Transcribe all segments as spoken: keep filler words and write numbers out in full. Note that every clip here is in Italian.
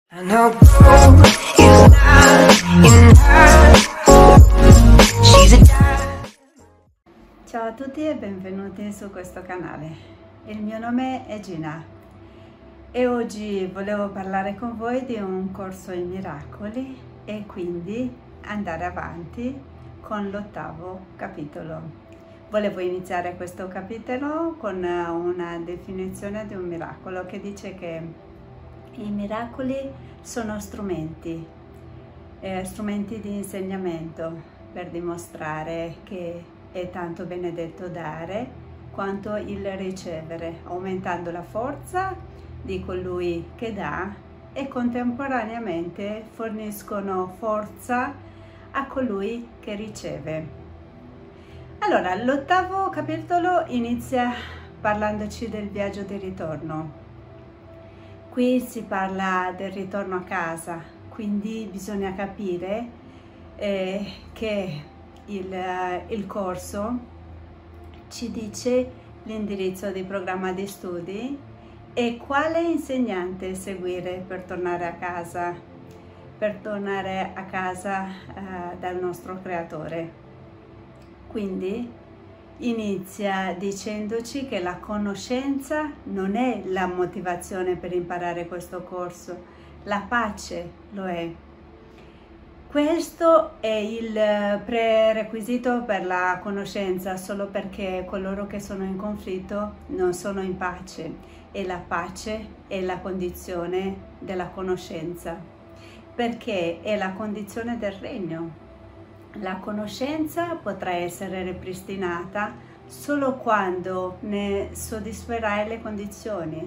I know gold is not in her. She's a diamond. Ciao a tutti e benvenuti su questo canale. Il mio nome è Gina e oggi volevo parlare con voi di un corso in miracoli e quindi andare avanti con l'ottavo capitolo. Volevo iniziare questo capitolo con una definizione di un miracolo che dice che i miracoli sono strumenti, eh, strumenti di insegnamento per dimostrare che è tanto benedetto dare quanto il ricevere, aumentando la forza di colui che dà e contemporaneamente forniscono forza a colui che riceve. Allora, l'ottavo capitolo inizia parlandoci del viaggio di ritorno. Qui si parla del ritorno a casa, quindi bisogna capire eh, che il, il corso ci dice l'indirizzo di programma di studi e quale insegnante seguire per tornare a casa, per tornare a casa eh, dal nostro creatore. Quindi inizia dicendoci che la conoscenza non è la motivazione per imparare questo corso, la pace lo è. Questo è il prerequisito per la conoscenza, solo perché coloro che sono in conflitto non sono in pace e la pace è la condizione della conoscenza, perché è la condizione del regno. La conoscenza potrà essere ripristinata solo quando ne soddisferai le condizioni.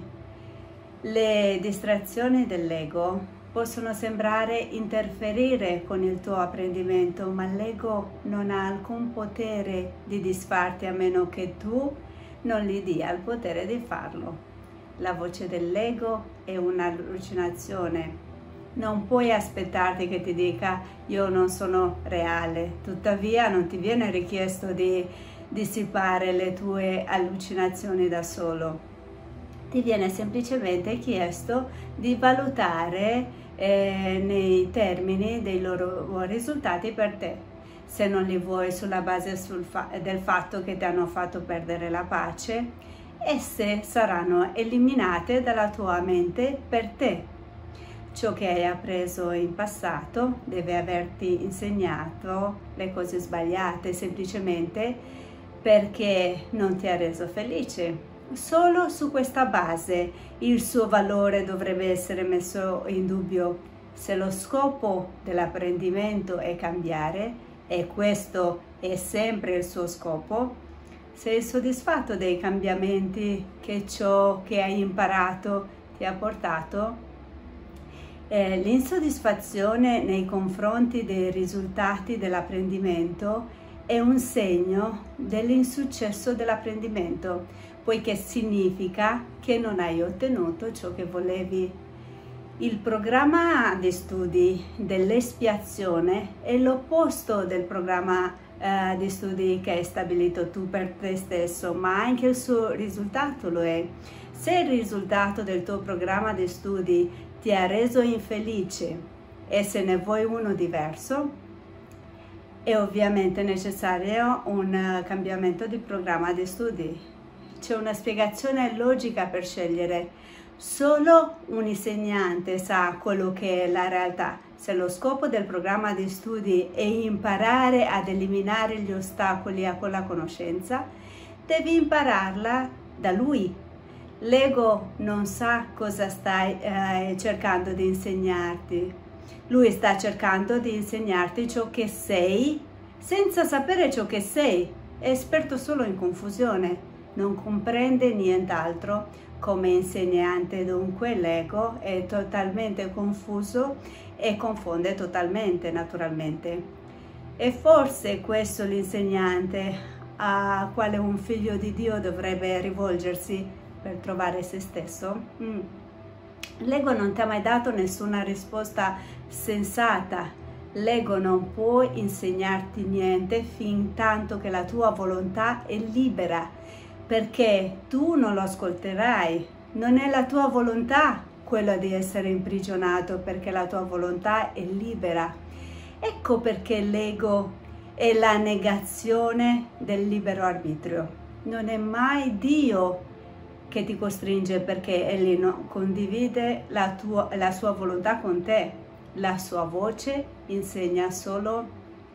Le distrazioni dell'ego possono sembrare interferire con il tuo apprendimento, ma l'ego non ha alcun potere di disfarti a meno che tu non gli dia il potere di farlo. La voce dell'ego è un'allucinazione. Non puoi aspettarti che ti dica io non sono reale, tuttavia non ti viene richiesto di dissipare le tue allucinazioni da solo. Ti viene semplicemente chiesto di valutare eh, nei termini dei loro risultati per te. Se non li vuoi sulla base sul fa del fatto che ti hanno fatto perdere la pace, esse saranno eliminate dalla tua mente per te. Ciò che hai appreso in passato deve averti insegnato le cose sbagliate semplicemente perché non ti ha reso felice. Solo su questa base il suo valore dovrebbe essere messo in dubbio. Se lo scopo dell'apprendimento è cambiare, e questo è sempre il suo scopo, sei soddisfatto dei cambiamenti che ciò che hai imparato ti ha portato? Eh, l'insoddisfazione nei confronti dei risultati dell'apprendimento è un segno dell'insuccesso dell'apprendimento, poiché significa che non hai ottenuto ciò che volevi. Il programma di studi dell'espiazione è l'opposto del programma eh, di studi che hai stabilito tu per te stesso, ma anche il suo risultato lo è. Se il risultato del tuo programma di studi ti ha reso infelice e se ne vuoi uno diverso, è ovviamente necessario un cambiamento di programma di studi. C'è una spiegazione logica per scegliere. Solo un insegnante sa quello che è la realtà. Se lo scopo del programma di studi è imparare ad eliminare gli ostacoli a quella conoscenza, devi impararla da lui. L'ego non sa cosa stai eh, cercando di insegnarti. Lui sta cercando di insegnarti ciò che sei senza sapere ciò che sei. È esperto solo in confusione, non comprende nient'altro. Come insegnante, dunque, l'ego è totalmente confuso e confonde totalmente, naturalmente. E forse questo l'insegnante a quale un figlio di Dio dovrebbe rivolgersi per trovare se stesso? Mm. L'ego non ti ha mai dato nessuna risposta sensata. L'ego non può insegnarti niente fin tanto che la tua volontà è libera, perché tu non lo ascolterai. Non è la tua volontà quello di essere imprigionato, perché la tua volontà è libera. Ecco perché l'ego è la negazione del libero arbitrio. Non è mai Dio che ti costringe, perché Egli non condivide la, tua, la sua volontà con te. La sua voce insegna solo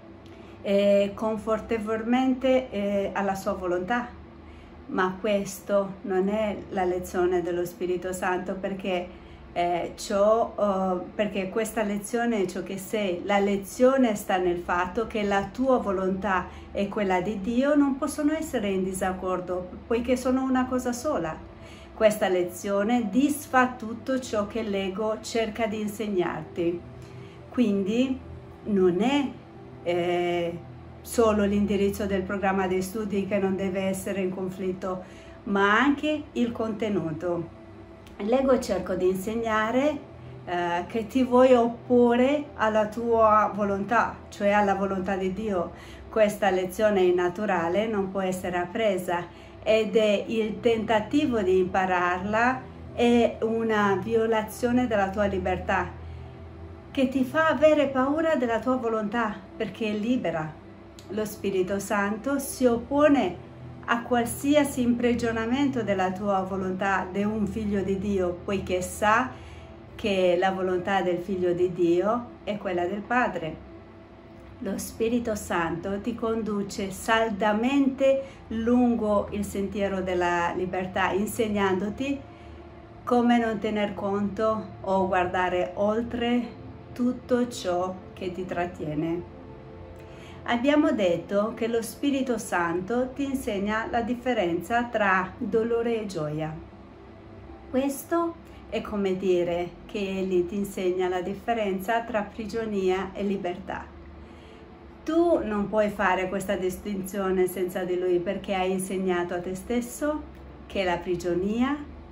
eh, confortevolmente eh, alla sua volontà. Ma questo non è la lezione dello Spirito Santo, perché Eh, ciò, uh, perché questa lezione è ciò che sei. La lezione sta nel fatto che la tua volontà e quella di Dio non possono essere in disaccordo, poiché sono una cosa sola. Questa lezione disfa tutto ciò che l'ego cerca di insegnarti. Quindi non è eh, solo l'indirizzo del programma di studi che non deve essere in conflitto, ma anche il contenuto. L'ego cerca di insegnare eh, che ti vuoi opporre alla tua volontà, cioè alla volontà di Dio. Questa lezione innaturale non può essere appresa ed è il tentativo di impararla, è una violazione della tua libertà, che ti fa avere paura della tua volontà, perché è libera. Lo Spirito Santo si oppone a qualsiasi imprigionamento della tua volontà di un figlio di Dio, poiché sa che la volontà del figlio di Dio è quella del Padre. Lo Spirito Santo ti conduce saldamente lungo il sentiero della libertà, insegnandoti come non tener conto o guardare oltre tutto ciò che ti trattiene. Abbiamo detto che lo Spirito Santo ti insegna la differenza tra dolore e gioia. Questo è come dire che Egli ti insegna la differenza tra prigionia e libertà. Tu non puoi fare questa distinzione senza di Lui, perché hai insegnato a te stesso che la prigionia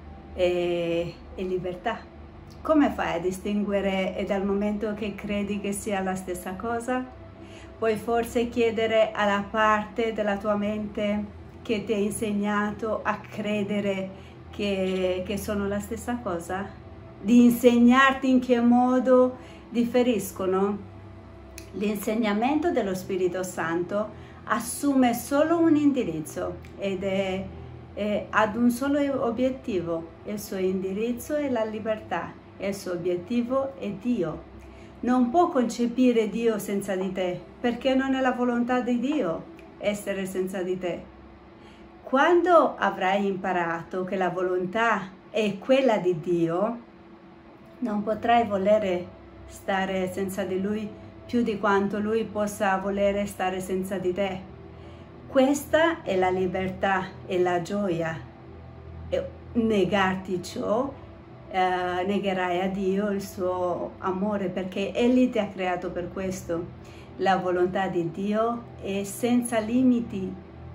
è, è libertà. Come fai a distinguere e dal momento che credi che sia la stessa cosa? Puoi forse chiedere alla parte della tua mente che ti ha insegnato a credere che, che sono la stessa cosa? Di insegnarti in che modo differiscono? L'insegnamento dello Spirito Santo assume solo un indirizzo ed è, è ad un solo obiettivo. Il suo indirizzo è la libertà e il suo obiettivo è Dio. Non può concepire Dio senza di te, perché non è la volontà di Dio essere senza di te. Quando avrai imparato che la volontà è quella di Dio, non potrai volere stare senza di Lui più di quanto Lui possa volere stare senza di te. Questa è la libertà e la gioia. E negarti ciò, Uh, negherai a Dio il suo amore, perché Egli ti ha creato per questo. La volontà di Dio è senza limiti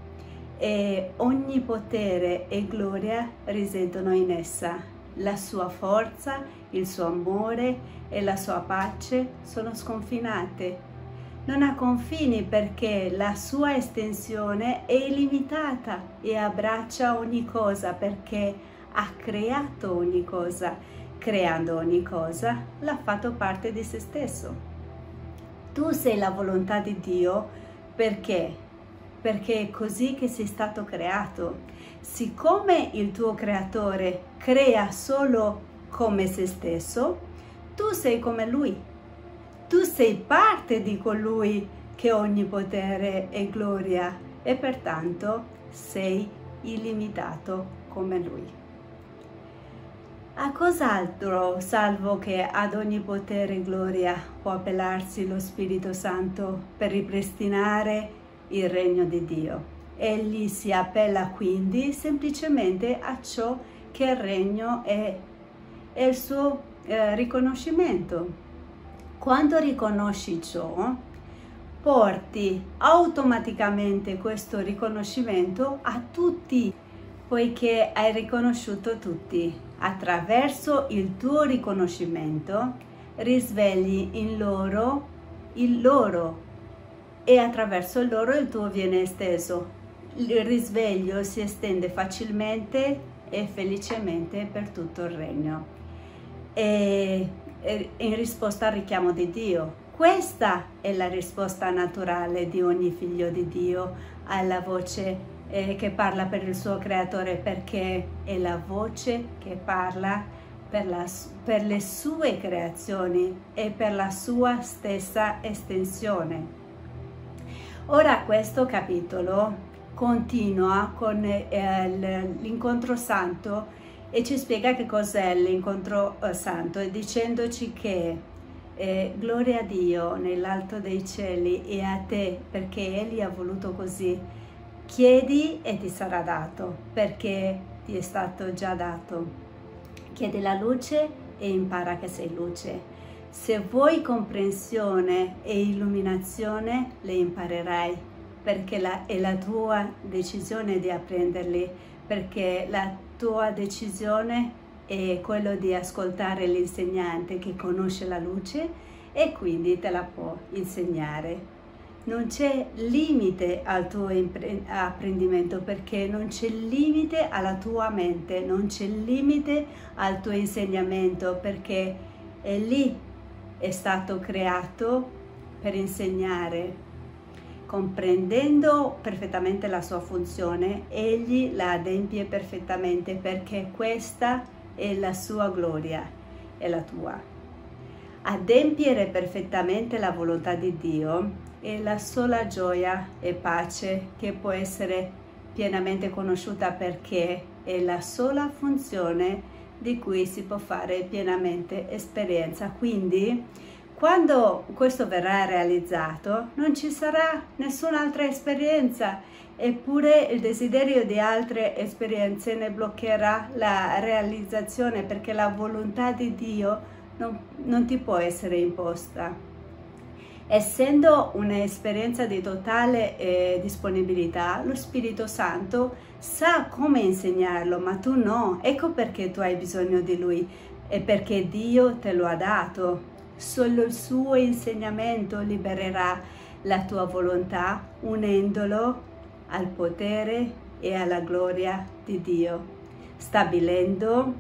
e ogni potere e gloria risiedono in essa. La sua forza, il suo amore e la sua pace sono sconfinate. Non ha confini, perché la sua estensione è illimitata e abbraccia ogni cosa, perché ha creato ogni cosa. Creando ogni cosa, l'ha fatto parte di se stesso. Tu sei la volontà di Dio perché? Perché è così che sei stato creato. Siccome il tuo creatore crea solo come se stesso, tu sei come Lui. Tu sei parte di colui che ha ogni potere e gloria e pertanto sei illimitato come Lui. A cos'altro, salvo che ad ogni potere e gloria, può appellarsi lo Spirito Santo per ripristinare il regno di Dio? Egli si appella quindi semplicemente a ciò che il regno è, è il suo eh, riconoscimento. Quando riconosci ciò, porti automaticamente questo riconoscimento a tutti, poiché hai riconosciuto tutti. Attraverso il tuo riconoscimento risvegli in loro il loro e attraverso il loro il tuo viene esteso. Il risveglio si estende facilmente e felicemente per tutto il regno. e, e in risposta al richiamo di Dio. Questa è la risposta naturale di ogni figlio di Dio alla voce eh, che parla per il suo creatore, perché è la voce che parla per, la, per le sue creazioni e per la sua stessa estensione. Ora questo capitolo continua con eh, l'incontro santo e ci spiega che cos'è l'incontro eh, santo, dicendoci che eh, gloria a Dio nell'alto dei cieli e a te, perché Egli ha voluto così. Chiedi e ti sarà dato, perché ti è stato già dato. Chiedi la luce e impara che sei luce. Se vuoi comprensione e illuminazione, le imparerai, perché la, è la tua decisione di apprenderli, perché la tua decisione è quello di ascoltare l'insegnante che conosce la luce e quindi te la può insegnare. Non c'è limite al tuo apprendimento, perché non c'è limite alla tua mente, non c'è limite al tuo insegnamento, perché è lì è stato creato per insegnare. Comprendendo perfettamente la sua funzione, egli la adempie perfettamente, perché questa è la sua gloria e la tua. Adempiere perfettamente la volontà di Dio è la sola gioia e pace che può essere pienamente conosciuta, perché è la sola funzione di cui si può fare pienamente esperienza. Quindi, quando questo verrà realizzato, non ci sarà nessun'altra esperienza, eppure il desiderio di altre esperienze ne bloccherà la realizzazione, perché la volontà di Dio non, non ti può essere imposta. Essendo un'esperienza di totale eh, disponibilità, lo Spirito Santo sa come insegnarlo, ma tu no. Ecco perché tu hai bisogno di Lui, e perché Dio te lo ha dato. Solo il suo insegnamento libererà la tua volontà, unendolo al potere e alla gloria di Dio, stabilendo,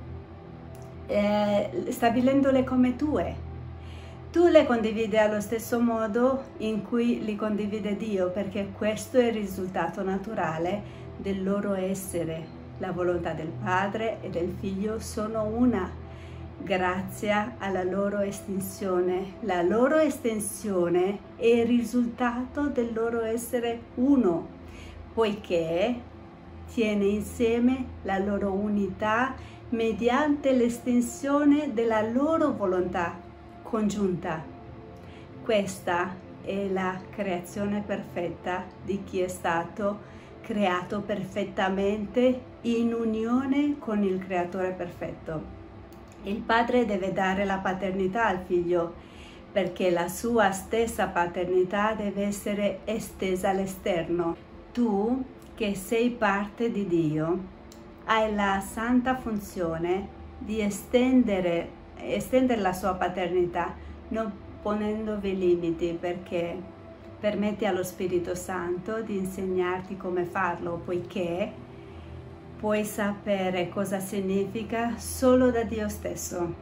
eh, stabilendole come tue. Tu le condividi allo stesso modo in cui li condivide Dio, perché questo è il risultato naturale del loro essere. La volontà del Padre e del Figlio sono una, grazie alla loro estensione. La loro estensione è il risultato del loro essere uno, poiché tiene insieme la loro unità mediante l'estensione della loro volontà congiunta. Questa è la creazione perfetta di chi è stato creato perfettamente in unione con il Creatore perfetto. Il Padre deve dare la paternità al Figlio, perché la sua stessa paternità deve essere estesa all'esterno. Tu, che sei parte di Dio, hai la santa funzione di estendere estendere la sua paternità, non ponendovi limiti, perché permette allo Spirito Santo di insegnarti come farlo, poiché puoi sapere cosa significa solo da Dio stesso.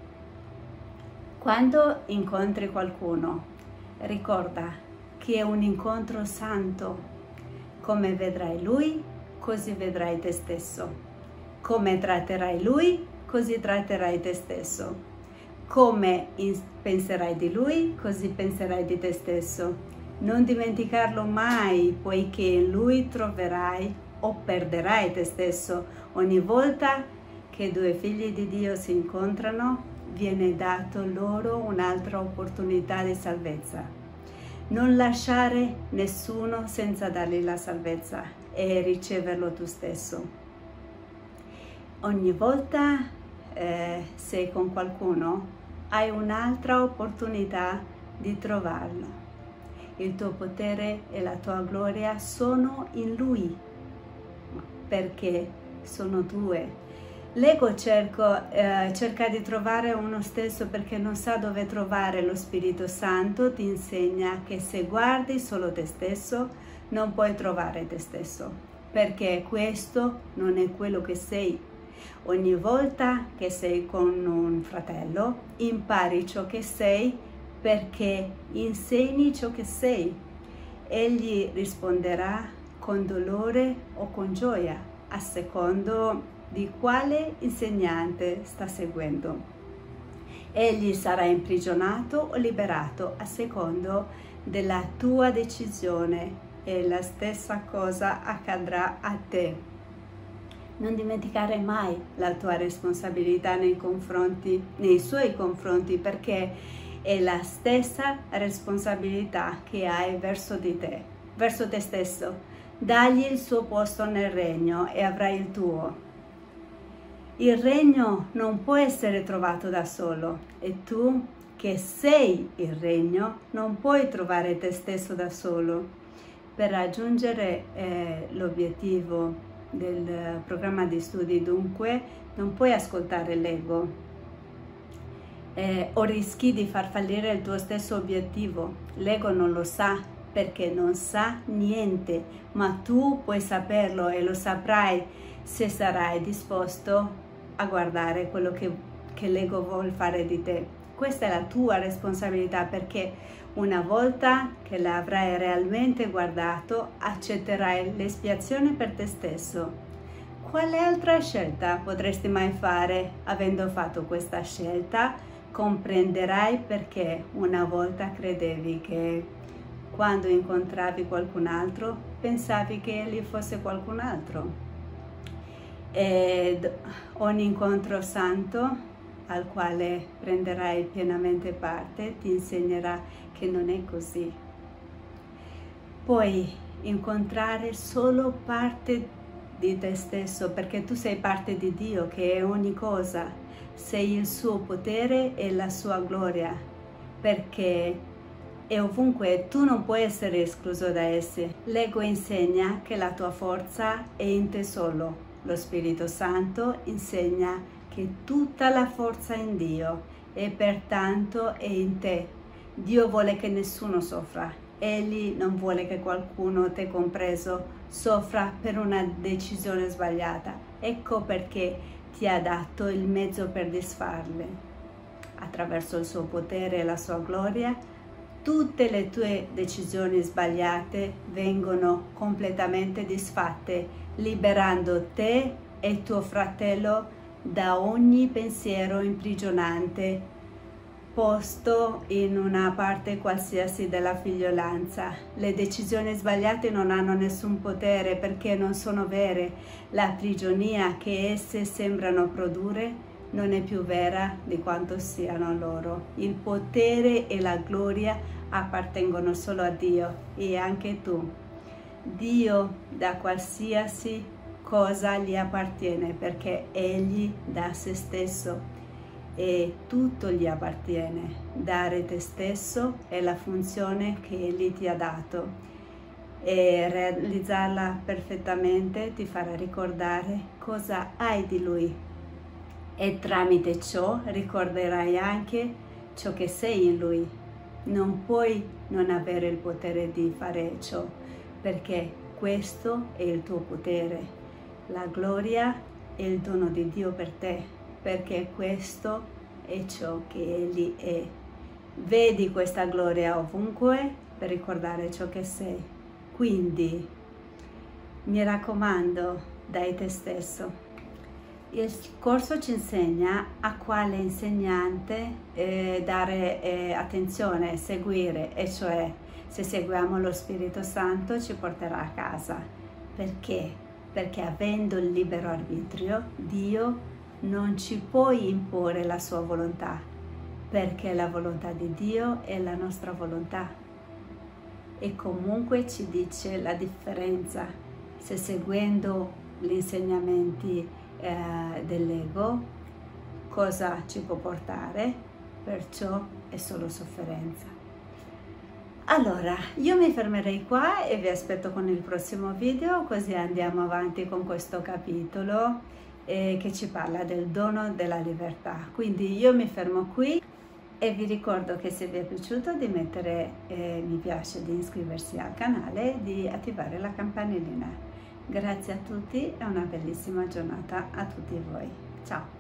Quando incontri qualcuno, ricorda che è un incontro santo. Come vedrai Lui, così vedrai te stesso. Come tratterai Lui, così tratterai te stesso. Come penserai di Lui, così penserai di te stesso. Non dimenticarlo mai, poiché in Lui troverai o perderai te stesso. Ogni volta che due figli di Dio si incontrano, viene dato loro un'altra opportunità di salvezza. Non lasciare nessuno senza dargli la salvezza e riceverlo tu stesso. Ogni volta eh, sei con qualcuno, hai un'altra opportunità di trovarlo. Il tuo potere e la tua gloria sono in Lui, perché sono due. L'ego cerco, eh, cerca di trovare uno stesso perché non sa dove trovare. Lo Spirito Santo ti insegna che se guardi solo te stesso, non puoi trovare te stesso, perché questo non è quello che sei. Ogni volta che sei con un fratello, impari ciò che sei perché insegni ciò che sei. Egli risponderà con dolore o con gioia, a secondo di quale insegnante sta seguendo. Egli sarà imprigionato o liberato a secondo della tua decisione e la stessa cosa accadrà a te. Non dimenticare mai la tua responsabilità nei confronti, nei suoi confronti, perché è la stessa responsabilità che hai verso di te, verso te stesso. Dagli il suo posto nel regno e avrai il tuo. Il regno non può essere trovato da solo e tu, che sei il regno, non puoi trovare te stesso da solo. Per raggiungere eh, l'obiettivo del programma di studi, dunque, non puoi ascoltare l'ego eh, o rischi di far fallire il tuo stesso obiettivo. L'ego non lo sa perché non sa niente, ma tu puoi saperlo e lo saprai se sarai disposto a guardare quello che, che l'ego vuole fare di te. Questa è la tua responsabilità, perché una volta che l'avrai realmente guardato, accetterai l'espiazione per te stesso. Quale altra scelta potresti mai fare? Avendo fatto questa scelta, comprenderai perché una volta credevi che quando incontravi qualcun altro, pensavi che egli fosse qualcun altro. Ed ogni incontro santo al quale prenderai pienamente parte ti insegnerà che non è così. Puoi incontrare solo parte di te stesso, perché tu sei parte di Dio, che è ogni cosa. Sei il suo potere e la sua gloria, perché è ovunque, tu non puoi essere escluso da essi. L'ego insegna che la tua forza è in te solo. Lo Spirito Santo insegna che tutta la forza è in Dio e pertanto è in te. Dio vuole che nessuno soffra. Egli non vuole che qualcuno, te compreso, soffra per una decisione sbagliata. Ecco perché ti ha dato il mezzo per disfarle. Attraverso il suo potere e la sua gloria, tutte le tue decisioni sbagliate vengono completamente disfatte, liberando te e tuo fratello da ogni pensiero imprigionante posto in una parte qualsiasi della figliolanza. Le decisioni sbagliate non hanno nessun potere perché non sono vere. La prigionia che esse sembrano produrre non è più vera di quanto siano loro. Il potere e la gloria appartengono solo a Dio e anche tu. Dio da qualsiasi cosa gli appartiene, perché Egli dà se stesso e tutto gli appartiene. Dare te stesso è la funzione che Egli ti ha dato e realizzarla perfettamente ti farà ricordare cosa hai di Lui e tramite ciò ricorderai anche ciò che sei in Lui. Non puoi non avere il potere di fare ciò, perché questo è il tuo potere. La gloria è il dono di Dio per te, perché questo è ciò che Egli è. Vedi questa gloria ovunque per ricordare ciò che sei. Quindi, mi raccomando, dai te stesso. Il corso ci insegna a quale insegnante eh, dare eh, attenzione, seguire, e cioè se seguiamo lo Spirito Santo ci porterà a casa. Perché? Perché avendo il libero arbitrio, Dio non ci può imporre la sua volontà, perché la volontà di Dio è la nostra volontà. E comunque ci dice la differenza se seguendo gli insegnamenti eh, dell'ego cosa ci può portare, perciò è solo sofferenza. Allora, io mi fermerei qua e vi aspetto con il prossimo video, così andiamo avanti con questo capitolo eh, che ci parla del dono della libertà. Quindi io mi fermo qui e vi ricordo che se vi è piaciuto di mettere eh, mi piace, di iscriversi al canale e di attivare la campanellina. Grazie a tutti e una bellissima giornata a tutti voi. Ciao!